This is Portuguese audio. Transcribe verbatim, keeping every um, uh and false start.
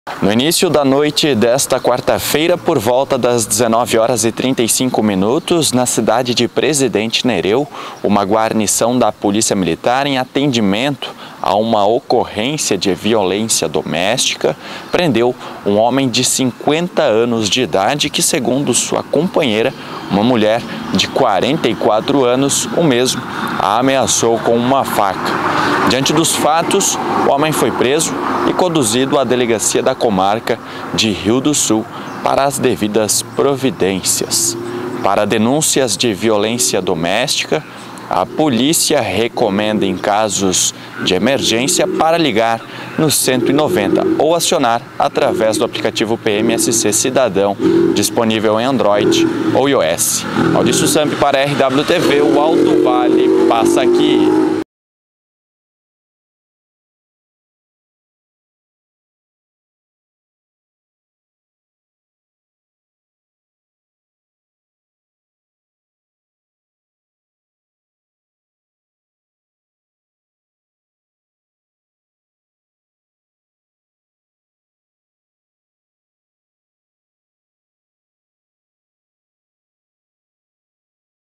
No início da noite desta quarta-feira, por volta das dezenove horas e trinta e cinco minutos, na cidade de Presidente Nereu, uma guarnição da Polícia Militar, em atendimento a uma ocorrência de violência doméstica, prendeu um homem de cinquenta anos de idade que, segundo sua companheira, uma mulher de quarenta e quatro anos, o mesmo a ameaçou com uma faca. Diante dos fatos, o homem foi preso e conduzido à delegacia da comarca de Rio do Sul para as devidas providências. Para denúncias de violência doméstica, a polícia recomenda, em casos de emergência, para ligar no cento e noventa ou acionar através do aplicativo P M S C Cidadão, disponível em Android ou iOS. Maurício Sampi para a R W T V, o Alto Vale passa aqui.